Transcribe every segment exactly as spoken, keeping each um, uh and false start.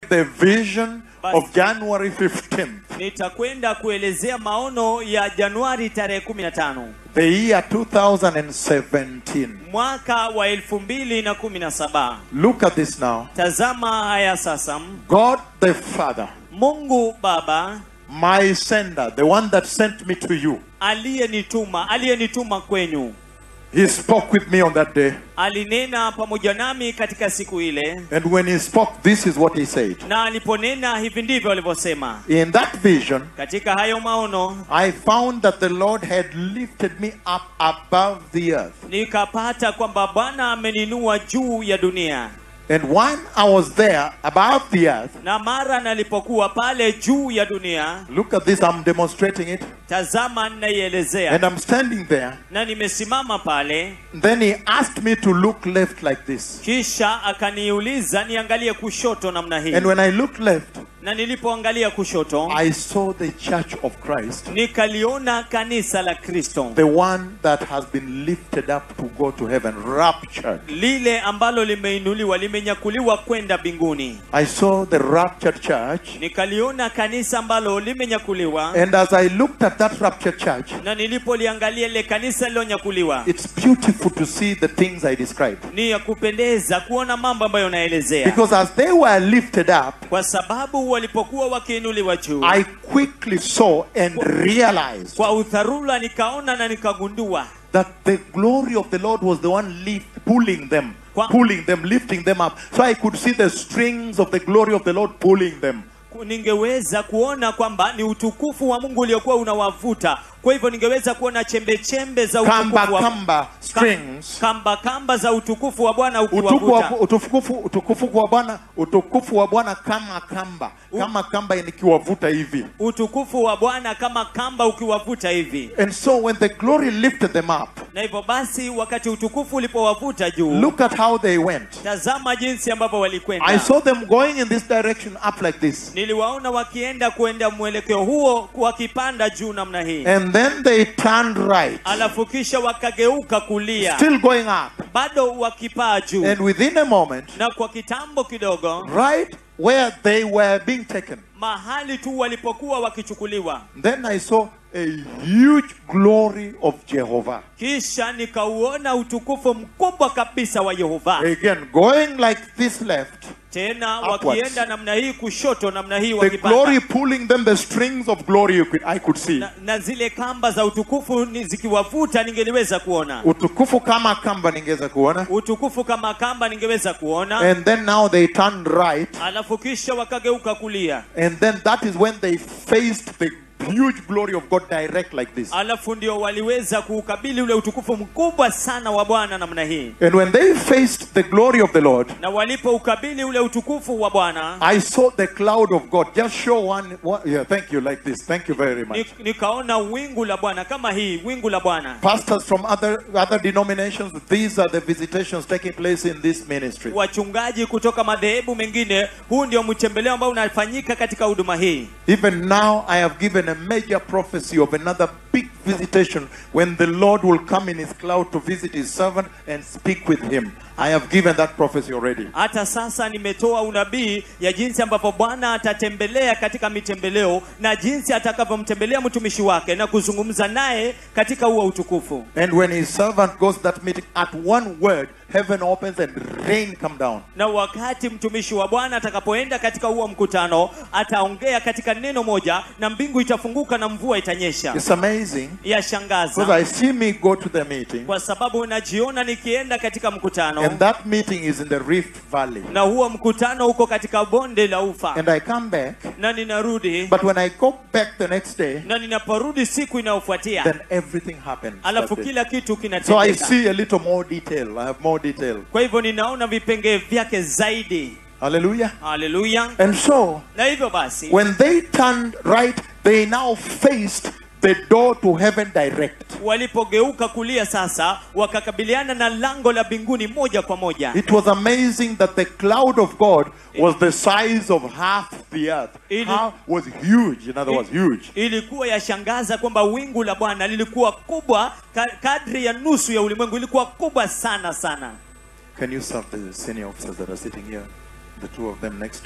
the vision of January fifteenth. Nitakwenda kuelezea maono ya Januari tarehe kumi na tano. The year two thousand seventeen. Mwaka wa elfu mbili na kumi na saba. Look at this now. Tazama haya sasa. God the Father, Mungu Baba, my sender, the one that sent me to you, aliyenituma, aliyenituma kwenu. he spoke with me on that day. Alinena pamoja nami katika siku ile. And when he spoke, this is what he said. Na aliponena hivi ndivyo alivyosema. In that vision, katika hayo maono, I found that the Lord had lifted me up above the earth. nikapata kwamba Bwana ameninua juu ya dunia. And when I was there above the earth, na mara nalipokuwa pale juu ya dunia, look at this, I'm demonstrating it. tazama ninaielezea. And I'm standing there. Na nimesimama pale. Then he asked me to look left like this. Kisha akaniuliza niangalie kushoto namna hii. And when I looked left, na nilipoangalia kushoto, I saw the Church of Christ, nikaliona kanisa la Kristo, the one that has been lifted up to go to heaven, raptured. lile ambalo limeinuliwa, limenyakuliwa kwenda mbinguni. I saw the raptured church. Nikaliona kanisa ambalo limenyakuliwa. And as I looked at that raptured church, na nilipoliangalia ile kanisa lilonyakuliwa, it's beautiful to see the things I described. ni ya kupendeza kuona mambo ambayo naelezea. Because as they were lifted up, kwa sababu walipokuwa wakiinuliwa juu, I quickly saw and realized kwa udharura nikaona na nikagundua that the glory of the Lord was the one lift, pulling them, Kwa, pulling them, lifting them up. So I could see the strings of the glory of the Lord pulling them. Ningeweza kuona kwamba ni utukufu wa Mungu uliokuwa unawavuta. Kwa hivyo ningeweza kuona chembe chembe za utukufu kamba, wa kamba, strings. Kamba kamba za utukufu wa Bwana ukiwavuta. Utukufu utukufu wa Bwana, utukufu wa Bwana kama kamba, kama kamba nikiwavuta hivi. Utukufu wa Bwana kama kamba ukiwavuta hivi. And so when the glory lifted them up, na hivyo basi wakati utukufu ulipowavuta juu, look at how they went. Tazama jinsi ambavyo walikwenda. I saw them going in this direction up like this. Niliwaona wakienda kwenda mwelekeo huo wakipanda juu namna hii. And then they turned right. Alafu kisha wakageuka kulia. Still going up. Bado wakipaa juu. And within a moment, na kwa kitambo kidogo, right where they were being taken, mahali tu walipokuwa wakichukuliwa, then I saw a huge glory of Jehovah. Kisha nikauona utukufu mkubwa kabisa wa Yehova. Again, going like this left. Tena upwards. Wakienda namna hii kushoto namna hii wakipanda. The glory pulling them, the strings of glory you could, I could see. Na, na zile kamba za utukufu ni zikiwavuta ningeliweza kuona. Utukufu kama kamba ningeweza kuona. Utukufu kama kamba ningeweza kuona. And then now they turned right. Alafu kisha wakageuka kulia. And then that is when they faced the huge glory of God direct like this. Alafu ndio waliweza kuukabili ule utukufu mkubwa sana wa Bwana namna hii. And when they faced the glory of the Lord, na walipoukabili ule utukufu wa Bwana, I saw the cloud of God. Just show one, one yeah, thank you, like this. Thank you very much. Nikaona wingu la Bwana kama hii, wingu la Bwana. Pastors from other other denominations, these are the visitations taking place in this ministry. Wachungaji kutoka madhehebu mengine, huu ndio mtembeleo ambao unafanyika katika huduma hii. Even now I have given a major prophecy of another big visitation when the Lord will come in his cloud to visit his servant and speak with him. I have given that prophecy already. Hata sasa nimetoa unabii ya jinsi ambavyo Bwana atatembelea katika mitembeleo na jinsi atakavyomtembelea mtumishi wake na kuzungumza naye katika huo utukufu. And when his servant goes that meeting, at one word heaven opens and rain come down. Na wakati mtumishi wa Bwana atakapoenda katika huo mkutano, ataongea katika neno moja na mbingu itafunguka na mvua itanyesha. It's amazing. Yashangaza. Because I see me go to the meeting. Kwa sababu najiona nikienda katika mkutano. And that meeting is in the Rift Valley. Na huo mkutano uko katika bonde la Ufa. And I come back. Na ninarudi. But when I go back the next day, na ninaporudi siku inayofuatia, then everything happens. Alafu kila kitu kinatendeka. So I see a little more detail. I have more detail. Kwa hivyo ninaona vipengee vyake zaidi. Hallelujah. Hallelujah. And so, na hivyo basi, when they turned right, they now faced the door to heaven direct. Walipogeuka kulia sasa, wakakabiliana na lango la mbinguni moja kwa moja. It was amazing that the cloud of God was the size of half the earth. It was huge, in other words, huge. Ilikuwa yashangaza kwamba wingu la Bwana lilikuwa kubwa kadri ya nusu ya ulimwengu, ilikuwa kubwa sana sana. Can you serve the senior officers that are sitting here? The two of them next to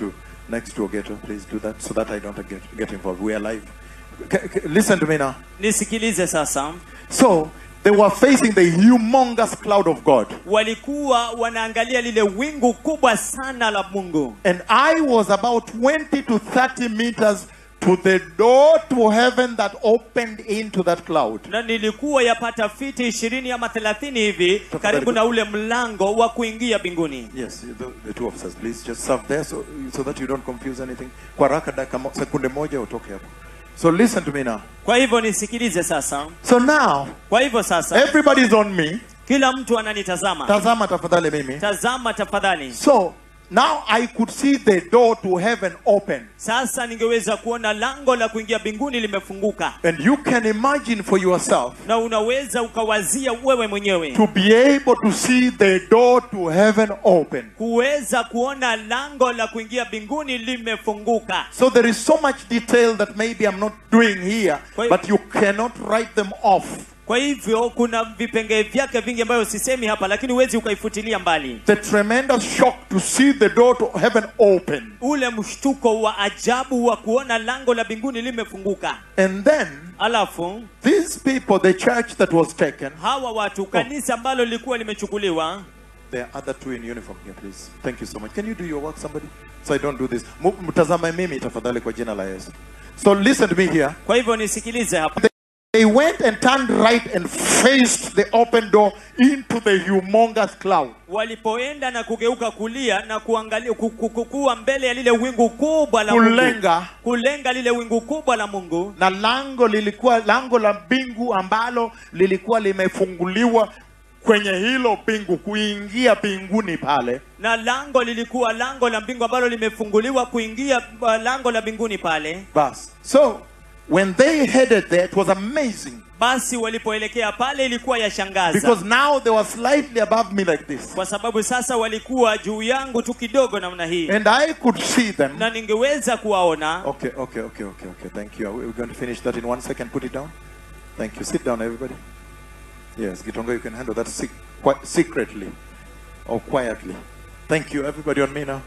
Next to Ogeto, please do that so that I don't get, get involved. We are live. C- c- listen to me now. Nisikilize sasa. So, they were facing the humongous cloud of God. Walikuwa wanaangalia lile wingu kubwa sana la Mungu. And I was about twenty to thirty meters to the door to heaven that opened into that cloud. Na nilikuwa yapata fiti ishirini ama thelathini hivi karibu na ule mlango wa kuingia mbinguni. Yes, the, the two officers, please just serve there so, so that you don't confuse anything. Kwa haraka dakika mo- sekunde moja utoke hapo. So listen to me now. Kwa hivyo nisikilize sasa. So now, Kwa hivyo sasa everybody's on me. kila mtu ananitazama. Tazama tafadhali mimi. Tazama tafadhali. So now I could see the door to heaven open. Sasa ningeweza kuona lango la kuingia mbinguni limefunguka. And you can imagine for yourself Na unaweza ukawazia wewe mwenyewe to be able to see the door to heaven open. kuweza kuona lango la kuingia mbinguni limefunguka. So there is so much detail that maybe I'm not doing here, Kwa- but you cannot write them off. Kwa hivyo kuna vipengee vyake vingi ambayo sisemi hapa, lakini huwezi ukaifutilia mbali. The tremendous shock to see the door to heaven open. Ule mshtuko wa ajabu wa kuona lango la mbinguni limefunguka. And then Alafu these people, the church that was taken, hawa watu, kanisa ambalo lilikuwa limechukuliwa. there are other two in uniform here, please. Thank you so much. Can you do your work, somebody? So I don't do this. Mu- Mtazama mimi tafadhali kwa jina la Yesu. So listen to me here. Kwa hivyo nisikilize hapa. They went and turned right and faced the open door into the humongous cloud. Walipoenda na kugeuka kulia na kuangalia ku- ku- ku- kuwa mbele ya lile wingu kubwa la Mungu. Kulenga. Kulenga lile wingu kubwa la Mungu. Na lango lilikuwa lango la mbingu ambalo lilikuwa limefunguliwa kwenye hilo bingu kuingia binguni pale. Na lango lilikuwa lango la mbingu ambalo limefunguliwa kuingia uh, lango la mbinguni pale. Bas. So when they headed there, it was amazing. Basi walipoelekea pale ilikuwa yashangaza. Because now they were slightly above me like this. Kwa sababu sasa walikuwa juu yangu tu kidogo namna hii. And I could see them. Na ningeweza kuwaona. Okay, okay, okay, okay, okay. Thank you. We're going to finish that in one second. Put it down. Thank you. Sit down, everybody. Yes, Gitonga, you can handle that sec- qui- secretly or quietly. Thank you, everybody on me now.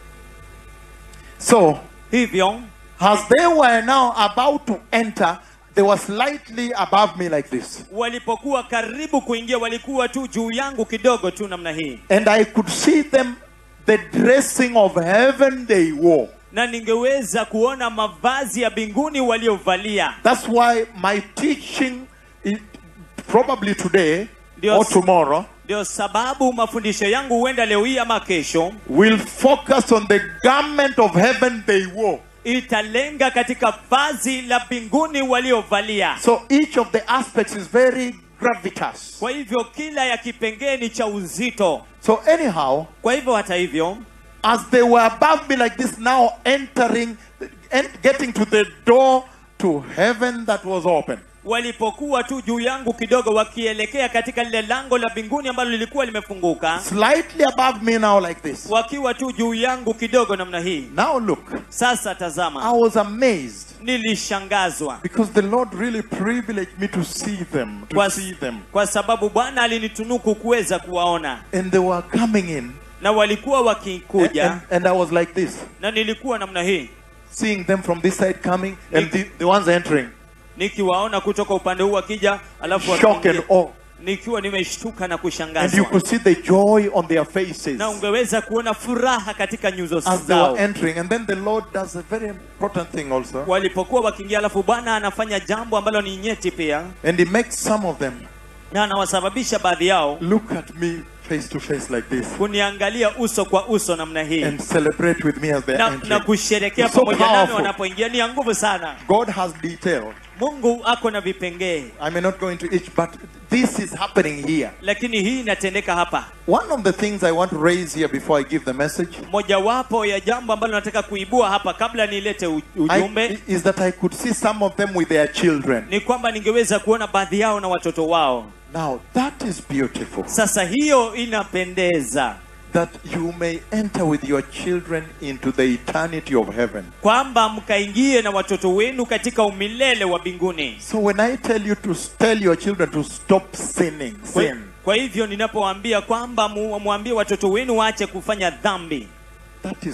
So, Hivyo as they were now about to enter, they were slightly above me like this. walipokuwa karibu kuingia walikuwa tu juu yangu kidogo tu namna hii. And I could see them, the dressing of heaven they wore. Na ningeweza kuona mavazi ya mbinguni waliovalia. That's why my teaching, is probably today Dios. or tomorrow, Ndio sababu mafundisho yangu huenda leo hii ama kesho will focus on the garment of heaven they wore. italenga katika vazi la mbinguni waliovalia. So each of the aspects is very gravitas. Kwa hivyo kila ya kipengee ni cha uzito. So anyhow, Kwa hivyo hata hivyo as they were above me like this, now entering and getting to the door to heaven that was open. walipokuwa tu juu yangu kidogo wakielekea katika lile lango la mbinguni ambalo lilikuwa limefunguka, Slightly above me now like this. wakiwa tu juu yangu kidogo namna hii. Now look, Sasa I tazama, was amazed nilishangazwa because the Lord really privileged me to see them, to kwa, see them. kwa sababu Bwana alinitunuku kuweza kuwaona, And they were coming in. na walikuwa And, wakikuja, and, and I was like this, na nilikuwa namna hii seeing them from this side coming and the, the ones entering. nikiwaona kutoka upande huu wakija, alafu Shock wakiingia. and awe. Nikiwa nimeshtuka na And you kushangazwa, could see the joy on their faces na ungeweza kuona furaha katika nyuso as they zao were entering. And then the Lord does a very important thing also. walipokuwa wakiingia. Alafu Bwana anafanya jambo ambalo ni nyeti pia, And He makes some of them na anawasababisha baadhi yao look at me face to face like this kuniangalia uso kwa uso namna hii, and celebrate with me as they na, enter. na kusherekea It's so pamoja nami powerful. wanapoingia. Ni ya nguvu sana. God has detail. Mungu ako na vipengee, I may not go into each, but this is happening here. lakini hii inatendeka hapa. One of the things I want to raise here before I give the message Mojawapo ya jambo ambalo nataka kuibua hapa kabla nilete u- ujumbe I, is that I could see some of them with their children. ni kwamba ningeweza kuona baadhi yao na watoto wao. Now, that is beautiful. Sasa hiyo inapendeza, That you may enter with your children into the eternity of heaven. kwamba mkaingie na watoto wenu katika umilele wa mbinguni. So when I tell you to tell your children to stop sinning, Kwa, sin, kwa hivyo ninapowaambia kwamba mu- muambie watoto wenu waache kufanya dhambi, that is a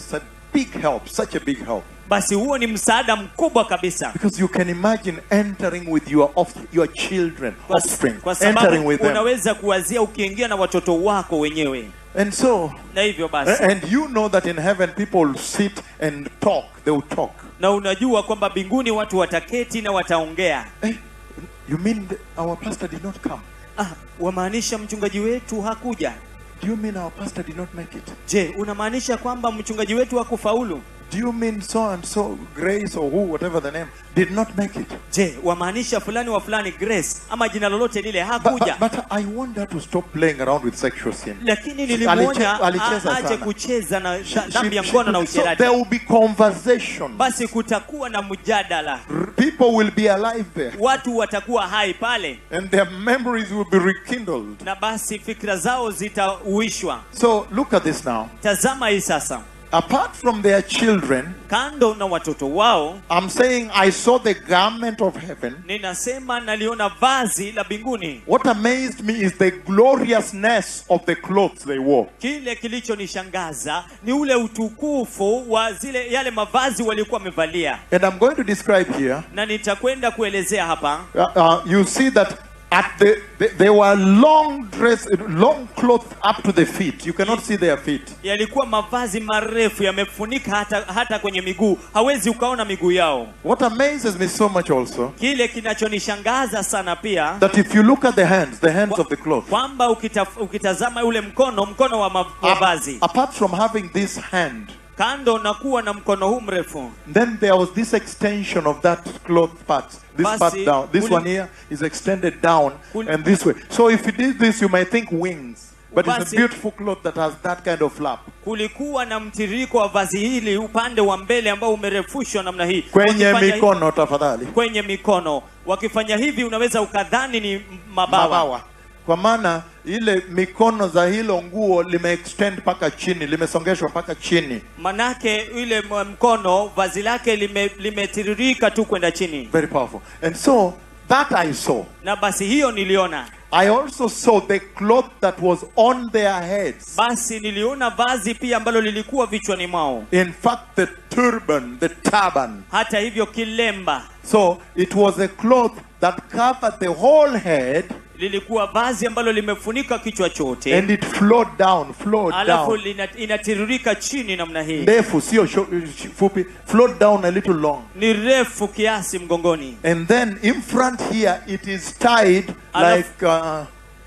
big help, such a big help. basi huo ni msaada mkubwa kabisa. Because you can imagine entering with your off, your children, Kwa, offspring, kwa entering sababu with them. unaweza kuwazia ukiingia na watoto wako wenyewe. And so, Na hivyo basi, and you know that in heaven people will sit and talk. They will talk. na unajua kwamba mbinguni watu wataketi na wataongea. Eh, you mean the, our pastor did not come? Ah, wamaanisha mchungaji wetu hakuja? Do you mean our pastor did not make it? Je, unamaanisha kwamba mchungaji wetu hakufaulu? Do you mean so and so, Grace or who, whatever the name, did not make it? Je, wamaanisha fulani wa fulani, Grace ama jina lolote lile, But, hakuja? but, but I want her to stop playing around with sexual sin. Lakini Aliche- nilimwona alicheza aje sana. kucheza na She- dhambi ya she- ngono na so usherati. there will be conversation. Basi kutakuwa na mjadala, R- People will be alive there. watu watakuwa hai pale, And their memories will be rekindled. na basi fikra zao zitauishwa. So look at this now. Tazama hii sasa, Apart from their children, kando na watoto wao, I'm saying I saw the garment of heaven. ninasema naliona vazi la mbinguni. What amazed me is the gloriousness of the clothes they wore. Kile kilichonishangaza ni ule utukufu wa zile yale mavazi waliokuwa wamevalia, And I'm going to describe here. na nitakwenda kuelezea hapa. Uh, uh, you see that at the, the they were long dress, long clothes up to the feet. You cannot see their feet. Yalikuwa mavazi marefu yamefunika hata, hata kwenye miguu, hawezi ukaona miguu yao. What amazes me so much also, Kile kinachonishangaza sana pia, that if you look at the hands, the hands of the cloth, kwamba ukita, ukitazama ule mkono mkono wa ma- mavazi, apart from having this hand, kando na kuwa na mkono huu mrefu, then there was this extension of that cloth part. This Basi, part down. This uli- one here is extended down Uli- and this way. So if you did this, you might think wings. But it's a Basi- beautiful cloth that has that kind of flap. kulikuwa na mtiririko wa vazi hili upande wa mbele ambao umerefushwa namna hii. Kwenye Wakifanya hi- mikono tafadhali. kwenye mikono. Wakifanya hivi unaweza ukadhani ni mabawa. Mabawa. Kwa maana ile mikono za hilo nguo lime extend paka chini, limesongeshwa paka chini. Manake ile m- mkono vazi lake lime- limetiririka tu kwenda chini. Very powerful. And so that I saw. Na basi hiyo niliona. I also saw the cloth that was on their heads. Basi niliona vazi pia ambalo lilikuwa vichwani mwao. In fact, the turban, the turban. Hata hivyo kilemba. So it was a cloth that covered the whole head, Lilikuwa vazi ambalo limefunika kichwa chote. and it flowed down, flowed Alafu down. lina- inatiririka chini namna hii. Ndefu, sio sho- sh- fupi, flowed down a little long. Ni refu kiasi mgongoni. And then in front here, it is tied Alaf- like, uh,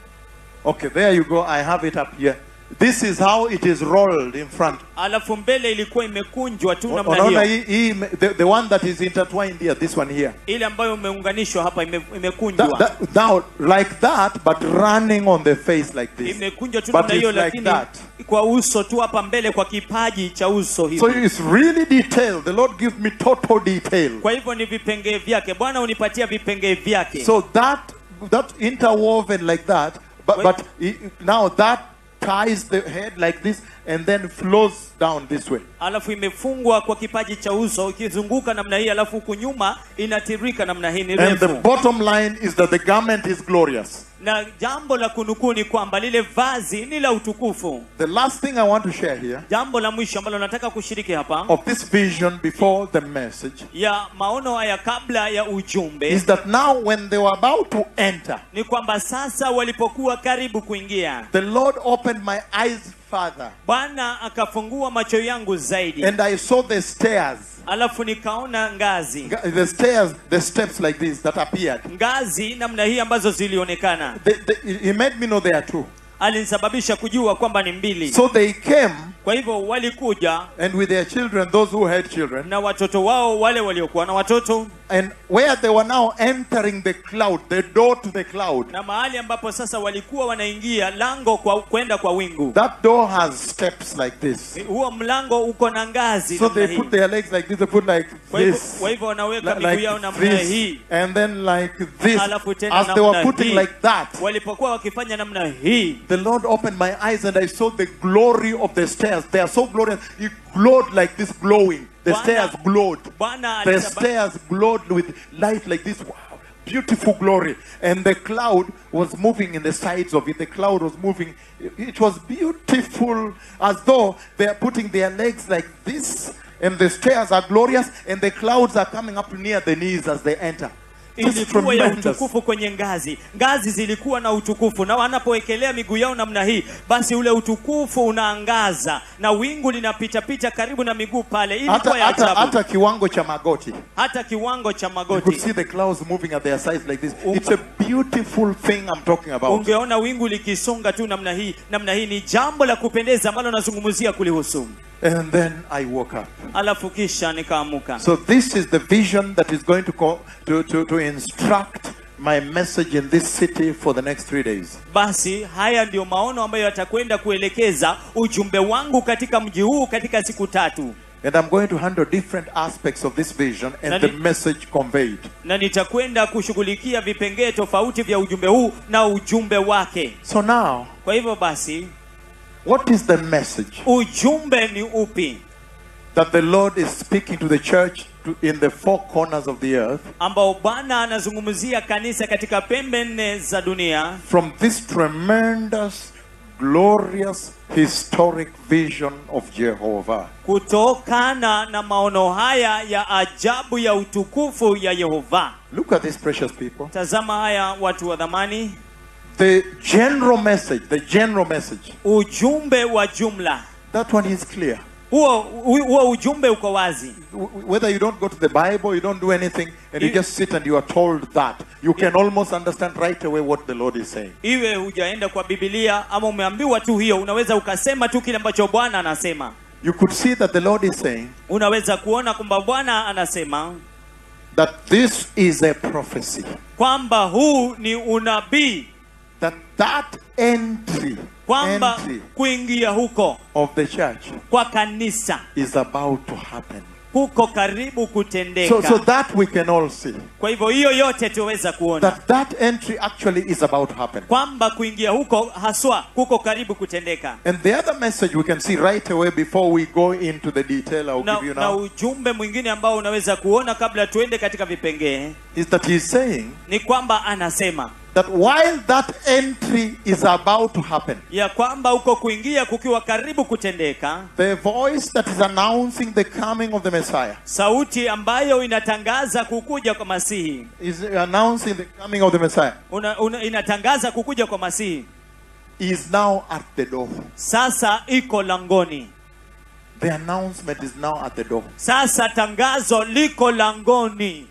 okay, there you go. I have it up here. This is how it is rolled in front. Alafu mbele ilikuwa imekunjwa tu namna Unaona hiyo. hii, hii, the, the one that is intertwined here, this one here. Ile ambayo imeunganishwa hapa ime, That, imekunjwa. that, now, like that, but running on the face like this. Imekunjwa tu But namna hiyo, it's like lakini that. kwa uso tu hapa mbele, kwa kipaji cha uso hivi. So it's really detailed. The Lord gives me total detail. Kwa hivyo ni vipengee vyake. Bwana unipatia vipengee vyake. So that that interwoven like that, but Wait. but i- now that ties the head like this and then flows down this way. Alafu imefungwa kwa kipaji cha uso ikizunguka namna hii, alafu huku nyuma inatirika namna hii, ni And the refu. bottom line is that the garment is glorious. Na jambo la kunukuu ni kwamba lile vazi ni la utukufu. The last thing I want to share here Jambo la mwisho ambalo nataka kushiriki hapa of this vision before the message ya maono haya kabla ya ujumbe is that now when they were about to enter, ni kwamba sasa walipokuwa karibu kuingia, the Lord opened my eyes further Bwana akafungua macho yangu zaidi, and I saw the stairs. alafu nikaona ngazi The stairs, the steps like this that appeared. ngazi namna hii ambazo zilionekana. They, they, he made me know there are two. Alinisababisha kujua kwamba ni mbili. So they came, Kwa hivyo walikuja and with their children, those who had children, na watoto wao, wale waliokuwa na watoto, and where they were now entering the cloud, the door to the cloud. na mahali ambapo sasa walikuwa wanaingia lango kwa kwenda kwa wingu. That door has steps like this. Huo mlango uko na ngazi So namna they hii. put their legs like this, they put like Kwa hivyo this, kwa hivyo wanaweka li- miguu yao like namna this, hii, and then like this. alafu tena As they were namna putting hii. like that, Walipokuwa wakifanya namna hii, the Lord opened my eyes and I saw the glory of the stairs. They are so glorious. It glowed like this, glowing. The Bwana- stairs glowed. Bwana The alisaba- stairs glowed with light like this. Wow. beautiful glory, and the cloud was moving in the sides of it. The cloud was moving. It was beautiful, as though they are putting their legs like this, and the stairs are glorious, and the clouds are coming up near the knees as they enter. Ilikuwa ya utukufu kwenye ngazi. Ngazi zilikuwa na utukufu, na wanapoekelea miguu yao namna hii, basi ule utukufu unaangaza na wingu linapita pita karibu na miguu pale. Ilikuwa ya ajabu. Hata hata kiwango cha magoti. Hata kiwango cha magoti. You could see the clouds moving at their sides like this. It's a beautiful thing I'm talking about. Ungeona wingu likisonga tu namna hii. Namna hii ni jambo la kupendeza ambalo nazungumzia kulihusu. And then I woke up. Alafu kisha nikaamuka. So this is the vision that is going to co to, to to instruct my message in this city for the next three days. Basi haya ndio maono ambayo yatakwenda kuelekeza ujumbe wangu katika mji huu katika siku tatu. And I'm going to handle different aspects of this vision and Nani, the message conveyed. Na nitakwenda kushughulikia vipengee tofauti vya ujumbe huu na ujumbe wake. So now, kwa hivyo basi, what is the message? Ujumbe ni upi? That the Lord is speaking to the church to, in the four corners of the earth. Ambao Bwana anazungumzia kanisa katika pembe nne za dunia. From this tremendous, glorious, historic vision of Jehovah. Kutokana na maono haya ya ajabu ya utukufu ya Yehova. Look at these precious people. Tazama haya watu wa dhamani. The general message, the general message. Ujumbe wa jumla. That one is clear. Huo huo ujumbe uko wazi. Whether you don't go to the Bible, you don't do anything, and you just sit and you are told that, you can almost understand right away what the Lord is saying. Iwe hujaenda kwa Biblia ama umeambiwa tu hiyo, unaweza ukasema tu kile ambacho Bwana anasema. You could see that the Lord is saying, unaweza kuona kwamba Bwana anasema that this is a prophecy. Kwamba huu ni unabii. That that entry, kwamba entry kuingia huko of the church kwa kanisa is about to happen. Huko karibu kutendeka. So, so that we can all see. Kwa hivyo hiyo yote tuweza kuona. That that entry actually is about to happen. Kwamba kuingia huko haswa huko karibu kutendeka. And the other message we can see right away before we go into the detail I'll na, give you now. Na ujumbe mwingine ambao unaweza kuona kabla tuende katika vipengee is that he's saying ni kwamba anasema that while that entry is about to happen, ya kwamba uko kuingia kukiwa karibu kutendeka, the voice that is announcing the coming of the Messiah, sauti ambayo inatangaza kukuja kwa Masihi, is announcing the coming of the Messiah, una, una, inatangaza kukuja kwa Masihi, is now at the door. Sasa iko langoni. The announcement is now at the door. Sasa tangazo liko langoni.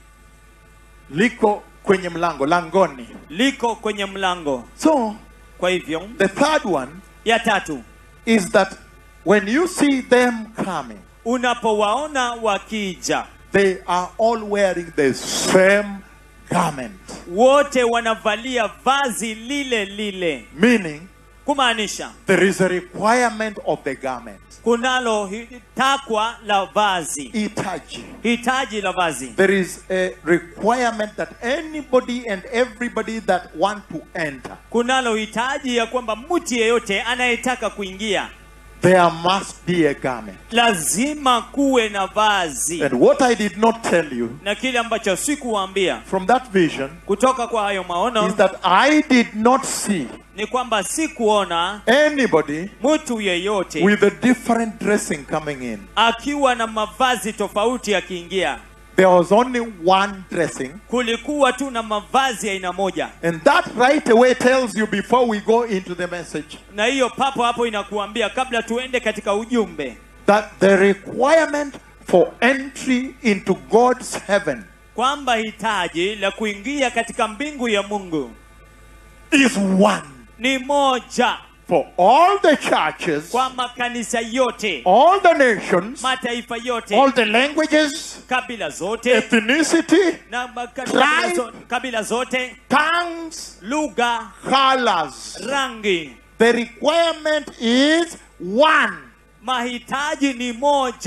Liko kwenye mlango, langoni. Liko kwenye mlango. So, kwa hivyo, the third one ya tatu is that when you see them coming, unapowaona wakija, they are all wearing the same garment. Wote wanavalia vazi lile lile. Meaning, kumaanisha there is a requirement of the garment. Kunalo takwa la vazi. Hitaji. Hitaji la vazi. There is a requirement that anybody and everybody that want to enter. Kunalo hitaji ya kwamba mtu yeyote anayetaka kuingia, there must be a garment. Lazima kuwe na vazi. And what I did not tell you, na kile ambacho sikuambia from that vision, kutoka kwa hayo maono, is that I did not see ni kwamba sikuona anybody mtu yeyote with a different dressing coming in. Akiwa na mavazi tofauti akiingia. There was only one dressing. Kulikuwa tu na mavazi ya aina moja. And that right away tells you before we go into the message. Na hiyo papo hapo inakuambia kabla tuende katika ujumbe, that the requirement for entry into God's heaven, kwamba hitaji la kuingia katika mbingu ya Mungu, is one. Ni moja. For all the churches, kwa makanisa yote, all the nations, mataifa yote, all the languages, kabila zote, ethnicity, na tribe, zo, kabila zote, tongues, lugha, colors. rangi. The requirement is one. Mahitaji ni moja.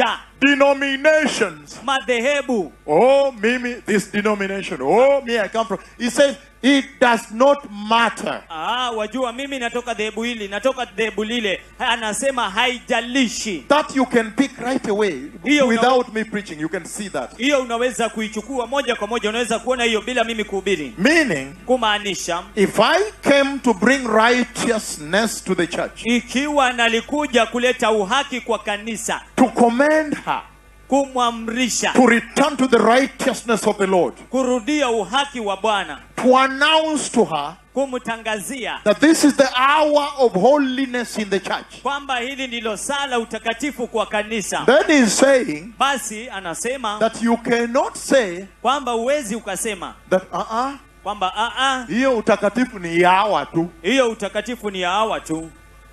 denominations. madhehebu. Oh, Mimi, this denomination. Oh, me, I come from. He says, it does not matter. Ah, wajua mimi natoka dhehebu hili, natoka dhehebu lile. Anasema haijalishi. That you can pick right away Hiyo without una... me preaching. You can see that. Hiyo unaweza kuichukua moja kwa moja, unaweza kuona hiyo bila mimi kuhubiri. Meaning, kumaanisha, if I came to bring righteousness to the church, ikiwa nalikuja kuleta uhaki kwa kanisa, to commend her, kumwamrisha, to return to the righteousness of the Lord, kurudia uhaki wa Bwana, to announce to her kumtangazia that this is the hour of holiness in the church, kwamba hili ndilo saa la utakatifu kwa kanisa, then he's saying basi anasema that you cannot say kwamba uwezi ukasema that uh-uh, kwamba a a hiyo utakatifu ni ya hawa tu. hiyo utakatifu ni ya hawa tu.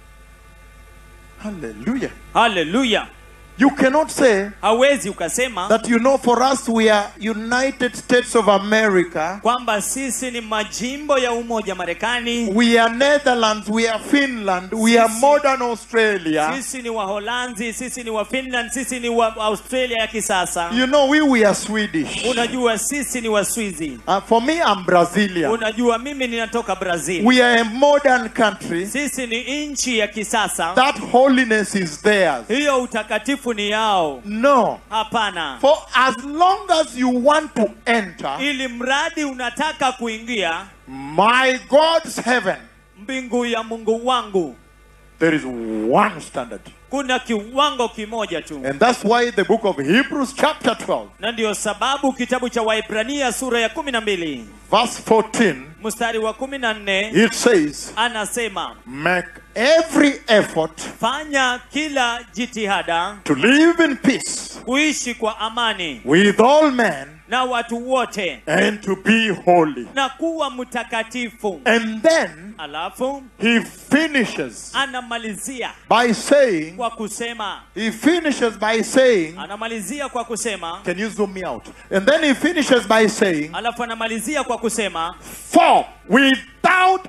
Hallelujah. Hallelujah. You cannot say hawezi ukasema that, you know, for us we are United States of America, kwamba sisi ni majimbo ya umoja Marekani, we are Netherlands, we are Finland, we are modern Australia. Sisi ni wa Holanzi, sisi ni wa Finland, sisi ni wa Australia ya kisasa. You know, we we are Swedish. Unajua sisi ni wa Swizi. Uh, for me, I'm Brazilian. Unajua mimi ninatoka Brazil. We are a modern country. Sisi ni nchi ya kisasa. That holiness is theirs. Hiyo utakatifu ni yao. No. Hapana. For as long as you want to enter, ili mradi unataka kuingia my God's heaven, mbingu ya Mungu wangu, there is one standard. kuna kiwango kimoja tu. And that's why the book of Hebrews chapter twelve, na ndio sababu kitabu cha Waibrania sura ya kumi na mbili verse fourteen, mstari wa kumi na nne, it says, anasema, make every effort fanya kila jitihada to live in peace kuishi kwa amani with all men na watu wote, and to be holy. na kuwa mtakatifu. And then Alafu he finishes anamalizia by saying, kwa kusema, he finishes by saying, anamalizia kwa kusema, can you zoom me out? And then he finishes by saying, alafu anamalizia kwa kusema, for without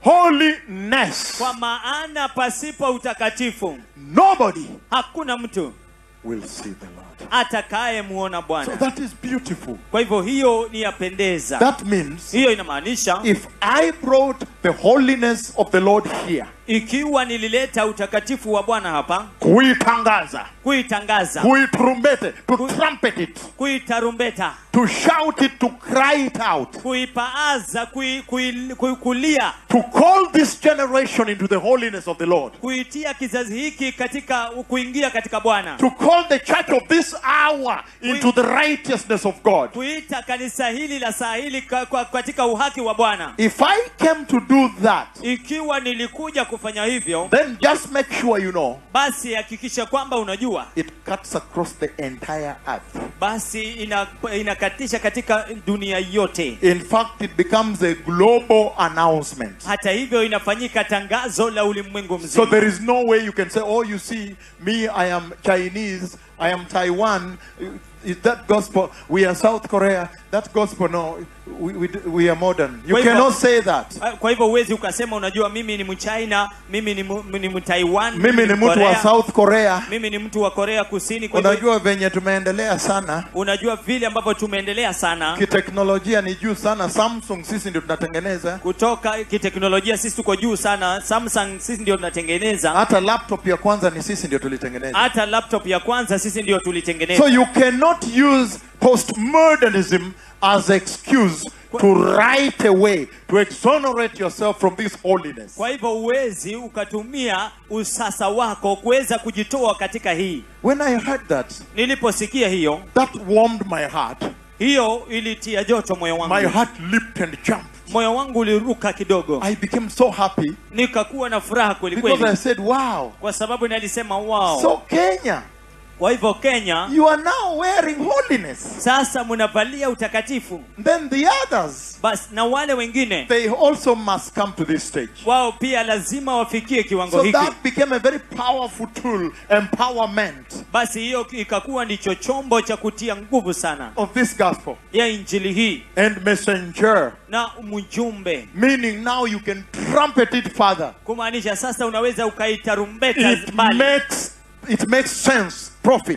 holiness, kwa maana pasipo utakatifu nobody hakuna mtu will see the Lord. atakaye muona Bwana. So that is beautiful. Kwa hivyo hiyo ni yapendeza. That means, Hiyo inamaanisha, if I brought the holiness of the Lord here, ikiwa nilileta utakatifu wa Bwana hapa, kuitangaza, kuitangaza, kuitrumbete, to trumpet it, kuitarumbeta, to shout it, to cry it out, kuipaaza, kui, kui, kui, kulia, to call this generation into the holiness of the Lord, kuitia kizazi hiki katika kuingia katika Bwana, to call the church of this hour into the righteousness of God. kuita kanisa hili la saa hili ka- kwa- katika uhaki wa Bwana. If I came to do that, Ikiwa nilikuja kufanya hivyo, then just make sure you know, basi hakikisha kwamba unajua, it cuts across the entire earth. basi ina, inakatisha katika dunia yote. In fact, it becomes a global announcement. Hata hivyo inafanyika tangazo la ulimwengu So mzima. there is no way you can say, oh, you see, me, I am Chinese, I am Taiwan. Is that gospel? We are South Korea. That gospel, no. We, we, we are modern. You Kwa hivyo- cannot say that. Kwa hivyo huwezi ukasema unajua mimi ni Mchina, mimi ni mu- ni Mtaiwan, Mimi ni mtu wa Korea, South Korea. mimi ni mtu wa Korea Kusini. Kwa hivyo Unajua venye tumeendelea sana. unajua vile ambavyo tumeendelea sana Kiteknolojia ni juu sana. Samsung sisi ndio tunatengeneza. kutoka kiteknolojia, sisi tuko juu sana. Samsung sisi ndio tunatengeneza, Hata laptop ya kwanza ni sisi ndio tulitengeneza. hata laptop ya kwanza sisi ndio tulitengeneza. So you cannot use postmodernism as excuse to right away, to exonerate yourself from this holiness. Kwa hivyo uwezi ukatumia usasa wako kuweza kujitoa katika hii. When I heard that, Niliposikia hiyo, that warmed my heart. hiyo ilitia joto moyo wangu. My heart leaped and jumped. Moyo wangu uliruka kidogo. I became so happy Nikakuwa na furaha kweli because I kweli, said, wow. kwa sababu nalisema wow. So Kenya, Kwa hivyo Kenya, you are now wearing holiness. sasa mnavalia utakatifu. Then the others, Bas na wale wengine they also must come to this stage. wao pia lazima wafikie kiwango So hiki. that became a very powerful tool, empowerment Basi hiyo ikakuwa ndicho chombo cha kutia nguvu sana of this gospel ya injili hii and messenger. na mjumbe, Meaning now you can trumpet it further. kumaanisha sasa unaweza ukaitarumbeta It mbali. makes, it makes sense, profit.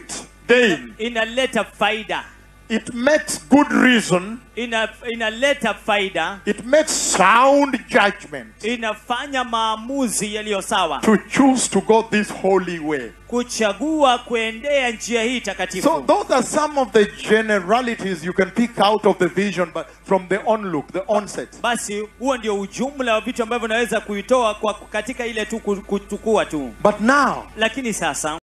gain. inaleta faida, It makes good reason. ina inaleta faida, It makes sound judgment inafanya maamuzi yaliyo sawa, to choose to go this holy way. kuchagua kuendea njia hii takatifu. So those are some of the generalities you can pick out of the vision, but from the onlook, the onset. Basi huo ndio ujumla wa vitu ambavyo naweza kuitoa kwa katika ile tu kutukua tu. But now, Lakini sasa